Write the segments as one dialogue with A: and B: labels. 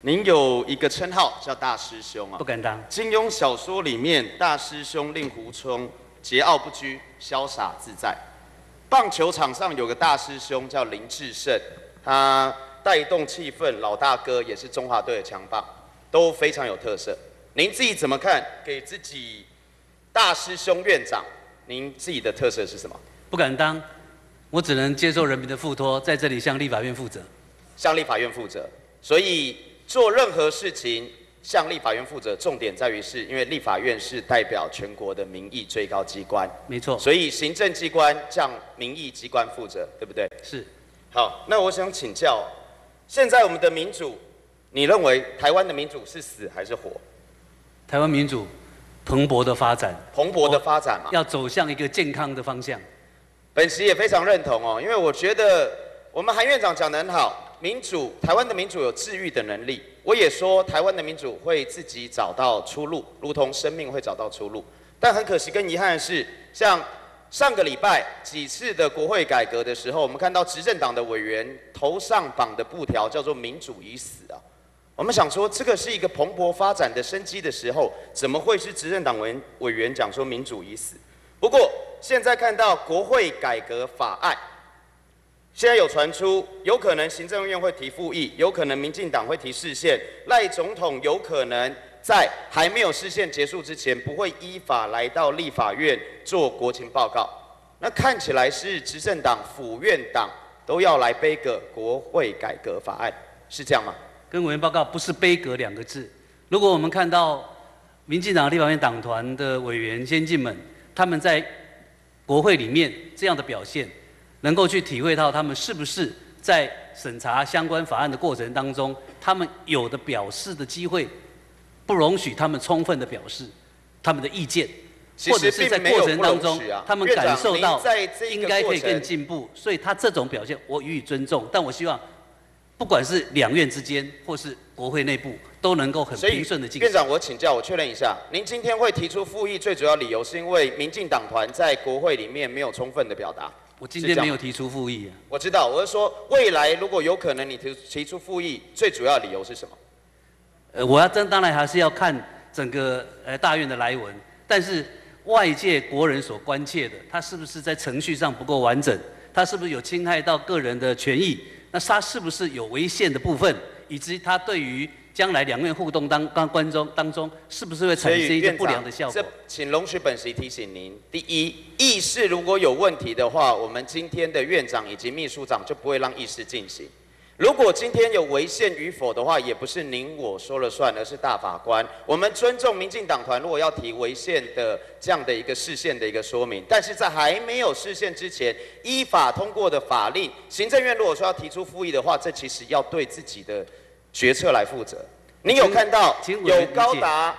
A: 您有一个称号叫大师兄啊，
B: 不敢当。
A: 金庸小说里面，大师兄令狐冲桀骜不拘，潇洒自在。棒球场上有个大师兄叫林志胜，他带动气氛，老大哥也是中华队的强棒，都非常有特色。您自己怎么看？给自己大师兄院长，您自己的特色是什么？
B: 不敢当，我只能接受人民的付托，在这里向立法院负责。
A: 向立法院负责，所以做任何事情向立法院负责，重点在于是因为立法院是代表全国的民意最高机关，
B: 没错。
A: 所以行政机关向民意机关负责，对不对？
B: 是。
A: 好，那我想请教，现在我们的民主，你认为台湾的民主是死还是活？
B: 台湾民主蓬勃的发展，
A: 蓬勃的发展嘛，
B: 要走向一个健康的方向。
A: 本席也非常认同哦，因为我觉得我们韩院长讲得很好。民主，台湾的民主有治愈的能力。我也说，台湾的民主会自己找到出路，如同生命会找到出路。但很可惜跟遗憾的是，像上个礼拜几次的国会改革的时候，我们看到执政党的委员头上绑的布条叫做"民主已死"啊。我们想说，这个是一个蓬勃发展的生机的时候，怎么会是执政党委员讲说民主已死？不过现在看到国会改革法案。现在有传出，有可能行政院会提复议，有可能民进党会提释宪，赖总统有可能在还没有释宪结束之前，不会依法来到立法院做国情报告。那看起来是执政党、府院党都要来背个国会改革法案，是这样吗？
B: 跟委员报告不是背革2个字。如果我们看到民进党立法院党团的委员先进们，他们在国会里面这样的表现，能够去体会到他们是不是在审查相关法案的过程当中，他们有的表示的机会，不容许他们充分的表示他们的意见，或者是在过程当中，他们感受到应该可以更进步，所以他这种表现我予以尊重。但我希望，不管是两院之间或是国会内部，都能够很平顺的进行。
A: 院长，我请教，我确认一下，您今天会提出复议，最主要理由是因为民进党团在国会里面没有充分的表达。
B: 我今天没有提出复议啊。
A: 我知道，我是说未来如果有可能你提出复议，最主要的理由是什么？
B: 我要当然还是要看整个大院的来文，但是外界国人所关切的，他是不是在程序上不够完整？他是不是有侵害到个人的权益？那他是不是有违宪的部分？以及他对于将来两院互动当中，是不是会产生一些不良的效果？
A: 请容许本席提醒您：第一，议事如果有问题的话，我们今天的院长以及秘书长就不会让议事进行。如果今天有违宪与否的话，也不是您我说了算，而是大法官。我们尊重民进党团如果要提违宪的这样的一个释宪的一个说明，但是在还没有释宪之前，依法通过的法令，行政院如果说要提出复议的话，这其实要对自己的决策来负责。你有看到有高达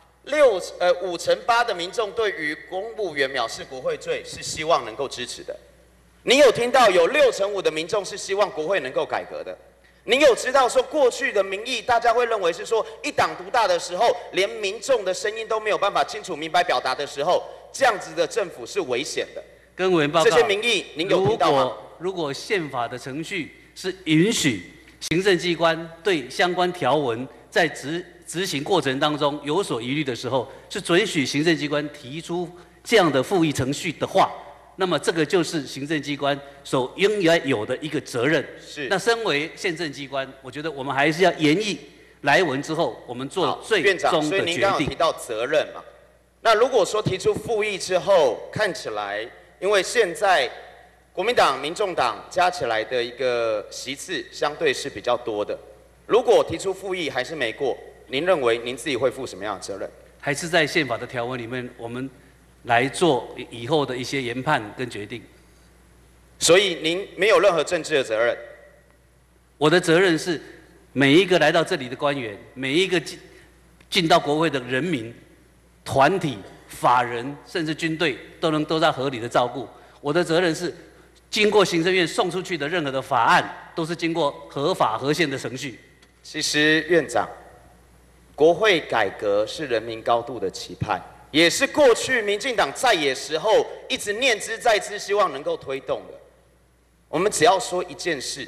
A: 5成8的民众对于公务员藐视国会罪是希望能够支持的。你有听到有6成5的民众是希望国会能够改革的。你有知道说过去的民意，大家会认为是说一党独大的时候，连民众的声音都没有办法清楚明白表达的时候，这样子的政府是危险的。
B: 跟委员报告，
A: 这些民意您有听到吗？
B: 如果宪法的程序是允许行政机关对相关条文在执行过程当中有所疑虑的时候，是准许行政机关提出这样的复议程序的话，那么这个就是行政机关所应该有的一个责任。
A: 是。
B: 那身为宪政机关，我觉得我们还是要研议来文之后，我们做最终的决定。院长，
A: 所以您刚刚有提到责任嘛？那如果说提出复议之后，看起来，因为现在国民党、民众党加起来的一个席次相对是比较多的，如果提出复议还是没过，您认为您自己会负什么样的责任？
B: 还是在宪法的条文里面，我们来做以后的一些研判跟决定。
A: 所以您没有任何政治的责任。
B: 我的责任是每一个来到这里的官员，每一个进到国会的人民、团体、法人，甚至军队，都在合理的照顾。我的责任是，经过行政院送出去的任何的法案，都是经过合法合宪的程序。
A: 其实院长，国会改革是人民高度的期盼，也是过去民进党在野时候一直念之在之，希望能够推动的。我们只要说一件事，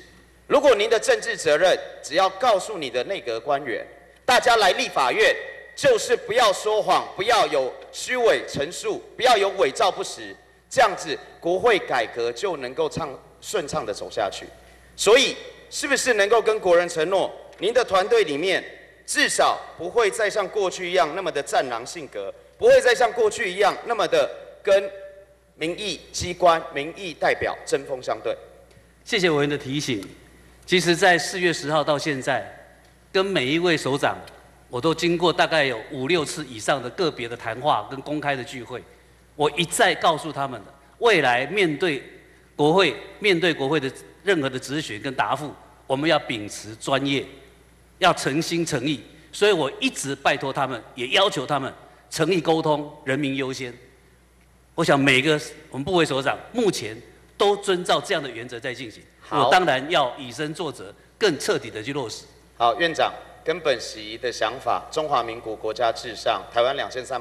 A: 如果您的政治责任只要告诉你的内阁官员，大家来立法院就是不要说谎，不要有虚伪陈述，不要有伪造不实，这样子国会改革就能够顺畅的走下去。所以，是不是能够跟国人承诺，您的团队里面至少不会再像过去一样那么的战狼性格，不会再像过去一样那么的跟民意机关、民意代表针锋相对？
B: 谢谢委员的提醒。其实，在4月10号到现在，跟每一位首长，我都经过大概有5、6次以上的个别的谈话跟公开的聚会，我一再告诉他们的，未来面对国会的任何的质询跟答复，我们要秉持专业，要诚心诚意。所以我一直拜托他们，也要求他们诚意沟通，人民优先。我想每个我们部委首长目前都遵照这样的原则在进行。我当然要以身作则，更彻底的去落实。
A: 好，院长跟本席的想法，中华民国国家至上，台湾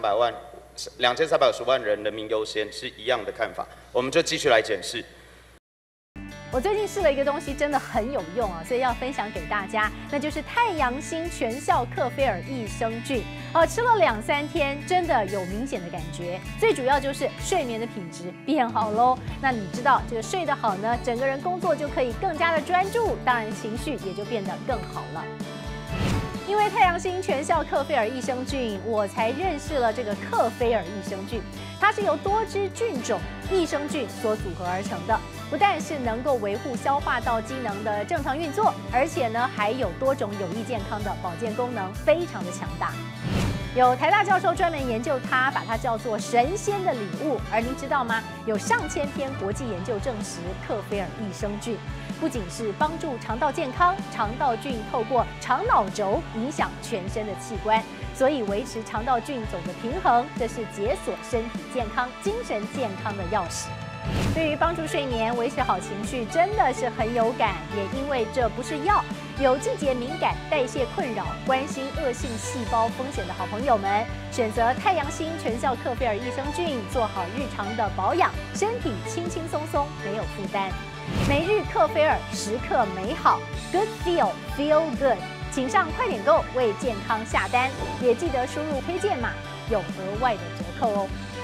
A: 2350万人人民优先是一样的看法，我们就继续来检视。
C: 我最近试了一个东西，真的很有用啊，所以要分享给大家，那就是太阳星全效克菲尔益生菌。吃了2、3天，真的有明显的感觉。最主要就是睡眠的品质变好喽。那你知道这个睡得好呢，整个人工作就可以更加的专注，当然情绪也就变得更好了。因为太阳星全效克菲尔益生菌，我才认识了这个克菲尔益生菌。它是由多支菌种益生菌所组合而成的，不但是能够维护消化道机能的正常运作，而且呢还有多种有益健康的保健功能，非常的强大。有台大教授专门研究它，把它叫做神仙的礼物。而您知道吗？有上千篇国际研究证实，克菲尔益生菌不仅是帮助肠道健康，肠道菌透过肠脑轴影响全身的器官，所以维持肠道菌种的平衡，这是解锁身体健康、精神健康的钥匙。对于帮助睡眠、维持好情绪，真的是很有感。也因为这不是药，有季节敏感、代谢困扰、关心恶性细胞风险的好朋友们，选择太阳星全效克菲尔益生菌，做好日常的保养，身体轻轻松松，没有负担。每日克菲尔，时刻美好 ，Good Feel Good， 请上快点购为健康下单，也记得输入推荐码，有额外的折扣哦。